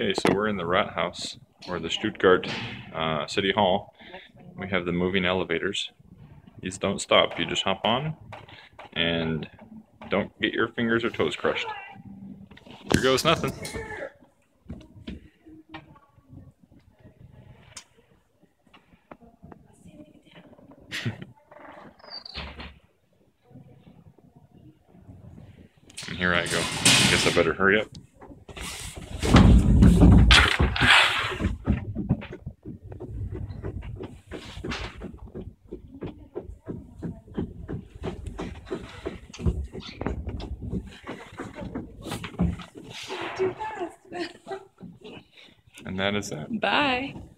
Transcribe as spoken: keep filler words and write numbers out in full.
Okay, so we're in the Rathaus, or the Stuttgart uh, City Hall. We have the moving elevators. These don't stop, you just hop on and don't get your fingers or toes crushed. Here goes nothing. And here I go. Guess I better hurry up. Too fast. And that is that. Bye.